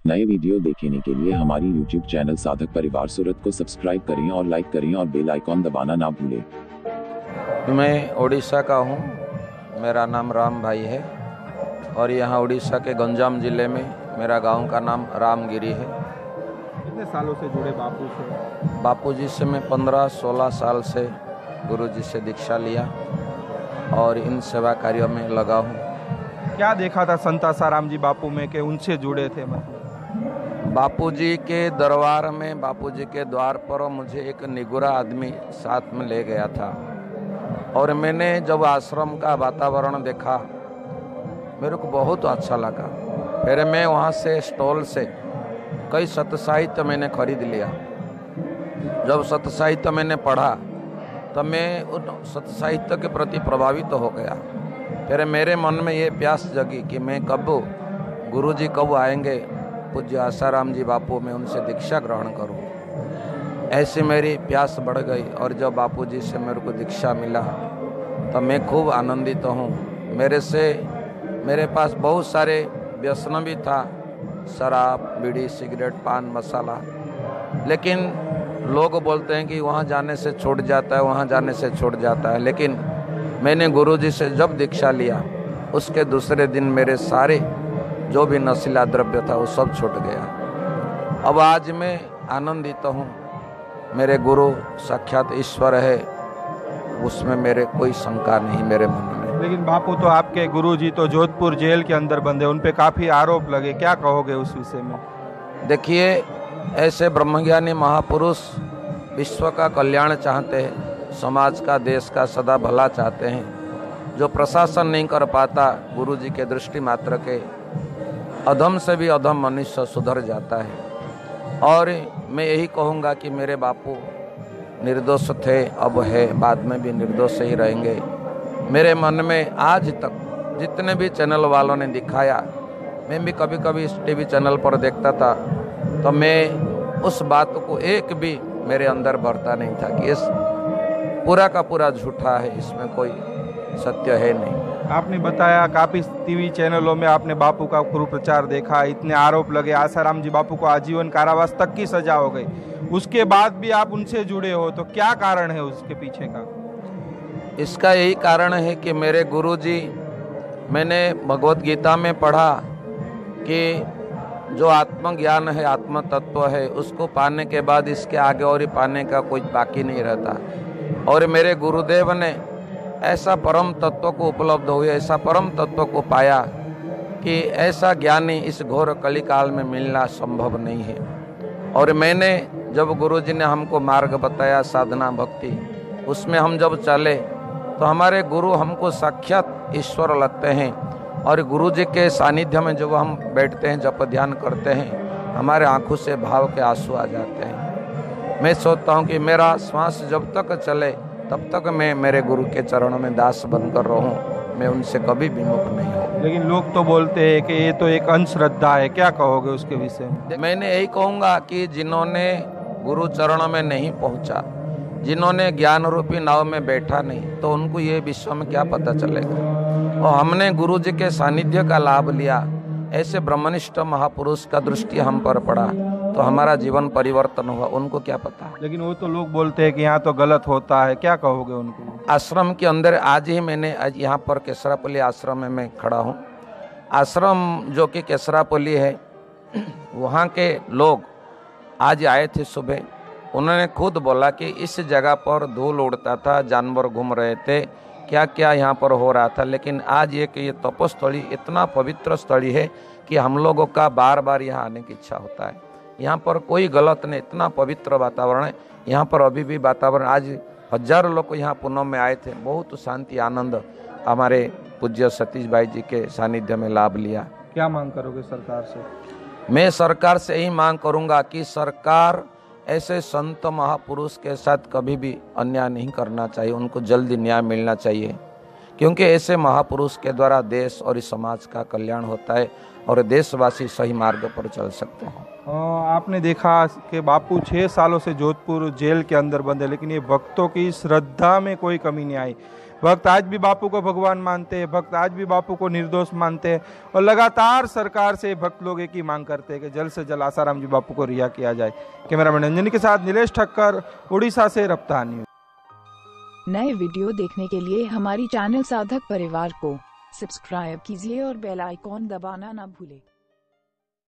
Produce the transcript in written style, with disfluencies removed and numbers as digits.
नए वीडियो देखने के लिए हमारी YouTube चैनल साधक परिवार सूरत को सब्सक्राइब करें और लाइक करें और बेल आइकॉन दबाना ना भूलें। मैं उड़ीसा का हूँ। मेरा नाम राम भाई है और यहाँ उड़ीसा के गंजाम ज़िले में मेरा गांव का नाम रामगिरी है। कितने सालों से जुड़े बापू से? बापूजी से मैं 15-16 साल से गुरुजी से दीक्षा लिया और इन सेवा कार्यों में लगा हूँ। क्या देखा था संत आसाराम जी बापू में कि उनसे जुड़े थे? मतलब बापूजी के दरबार में, बापूजी के द्वार पर मुझे एक निगुरा आदमी साथ में ले गया था और मैंने जब आश्रम का वातावरण देखा मेरे को बहुत अच्छा लगा। फिर मैं वहाँ से स्टॉल से कई सत साहित्य मैंने खरीद लिया। जब सत साहित्य मैंने पढ़ा तब मैं उन सत साहित्य के प्रति प्रभावित हो गया। फिर मेरे मन में ये प्यास जगी कि मैं कब गुरुजी कब आएंगे, पूज्य आसाराम जी बापू, मैं उनसे दीक्षा ग्रहण करूं। ऐसी मेरी प्यास बढ़ गई और जब बापूजी से मेरे को दीक्षा मिला तो मैं खूब आनंदित हूँ। मेरे पास बहुत सारे व्यसन भी था, शराब, बीड़ी, सिगरेट, पान मसाला, लेकिन लोग बोलते हैं कि वहाँ जाने से छूट जाता है, वहाँ जाने से छूट जाता है। लेकिन मैंने गुरुजी से जब दीक्षा लिया उसके दूसरे दिन मेरे सारे जो भी नशीला द्रव्य था वो सब छूट गया। अब आज मैं आनंदित हूँ। मेरे गुरु साक्षात ईश्वर है, उसमें मेरे कोई शंका नहीं मेरे मन में। लेकिन बापू तो आपके गुरुजी तो जोधपुर जेल के अंदर बंधे, उन पे काफ़ी आरोप लगे, क्या कहोगे उस विषय में? देखिए, ऐसे ब्रह्मज्ञानी महापुरुष विश्व का कल्याण चाहते हैं, समाज का, देश का सदा भला चाहते हैं। जो प्रशासन नहीं कर पाता, गुरुजी के दृष्टि मात्र के अधम से भी अधम मनुष्य सुधर जाता है। और मैं यही कहूँगा कि मेरे बापू निर्दोष थे, अब है, बाद में भी निर्दोष ही रहेंगे। मेरे मन में आज तक जितने भी चैनल वालों ने दिखाया, मैं भी कभी कभी इस टीवी चैनल पर देखता था तो मैं उस बात को एक भी मेरे अंदर भरता नहीं था कि इस पूरा का पूरा झूठा है, इसमें कोई सत्य है नहीं। आपने बताया काफ़ी टीवी चैनलों में आपने बापू का कुप्रचार देखा, इतने आरोप लगे, आसाराम जी बापू को आजीवन कारावास तक की सजा हो गई, उसके बाद भी आप उनसे जुड़े हो, तो क्या कारण है उसके पीछे का? इसका यही कारण है कि मेरे गुरुजी, मैंने भगवत गीता में पढ़ा कि जो आत्मज्ञान है, आत्म तत्व है, उसको पाने के बाद इसके आगे और ही पाने का कोई बाकी नहीं रहता। और मेरे गुरुदेव ने ऐसा परम तत्व को उपलब्ध हुए, ऐसा परम तत्व को पाया कि ऐसा ज्ञानी इस घोर कलिकाल में मिलना संभव नहीं है। और मैंने जब गुरुजी ने हमको मार्ग बताया साधना भक्ति, उसमें हम जब चले तो हमारे गुरु हमको साक्षात ईश्वर लगते हैं। और गुरुजी के सानिध्य में जब हम बैठते हैं, जप ध्यान करते हैं, हमारे आंखों से भाव के आंसू आ जाते हैं। मैं सोचता हूँ कि मेरा श्वास जब तक चले तब तक मैं मेरे गुरु के चरणों में दास बनकर रहूं, मैं उनसे कभी विमुख नहीं हूँ। लेकिन लोग तो बोलते हैं कि ये तो एक अंधश्रद्धा है, क्या कहोगे उसके विषय में? मैंने यही कहूँगा कि जिन्होंने गुरु चरणों में नहीं पहुँचा, जिन्होंने ज्ञान रूपी नाव में बैठा नहीं, तो उनको ये विश्व में क्या पता चलेगा। और हमने गुरुजी के सानिध्य का लाभ लिया, ऐसे ब्रह्मनिष्ठ महापुरुष का दृष्टि हम पर पड़ा तो हमारा जीवन परिवर्तन हुआ, उनको क्या पता। लेकिन वो तो लोग बोलते हैं कि यहाँ तो गलत होता है, क्या कहोगे उनको? आश्रम के अंदर आज यहाँ पर केसरापल्ली आश्रम में मैं खड़ा हूँ। आश्रम जो कि केसरापल्ली है, वहाँ के लोग आज आए थे सुबह। उन्होंने खुद बोला कि इस जगह पर धूल उड़ता था, जानवर घूम रहे थे, क्या क्या यहाँ पर हो रहा था। लेकिन आज ये कि ये तपोस्थली इतना पवित्र स्थली है कि हम लोगों का बार बार यहाँ आने की इच्छा होता है। यहाँ पर कोई गलत नहीं, इतना पवित्र वातावरण है। यहाँ पर अभी भी वातावरण, आज हजारों लोग यहाँ पूनम में आए थे, बहुत शांति आनंद हमारे पूज्य सतीश भाई जी के सानिध्य में लाभ लिया। क्या मांग करोगे सरकार से? मैं सरकार से यही मांग करूँगा कि सरकार ऐसे संत महापुरुष के साथ कभी भी अन्याय नहीं करना चाहिए, उनको जल्दी न्याय मिलना चाहिए, क्योंकि ऐसे महापुरुष के द्वारा देश और इस समाज का कल्याण होता है और देशवासी सही मार्ग पर चल सकते हैं। आपने देखा कि बापू 6 सालों से जोधपुर जेल के अंदर बंद है, लेकिन ये भक्तों की श्रद्धा में कोई कमी नहीं आई। भक्त आज भी बापू को भगवान मानते हैं, भक्त आज भी बापू को निर्दोष मानते हैं और लगातार सरकार से भक्त लोग एक ही मांग करते हैं कि जल्द से जल्द आसाराम जी बापू को रिहा किया जाए। कैमरामैन अंजनी के साथ नीलेश ठक्कर, उड़ीसा से रफ्तार न्यूज। नए वीडियो देखने के लिए हमारी चैनल साधक परिवार को सब्सक्राइब कीजिए और बेल आइकॉन दबाना ना भूलें।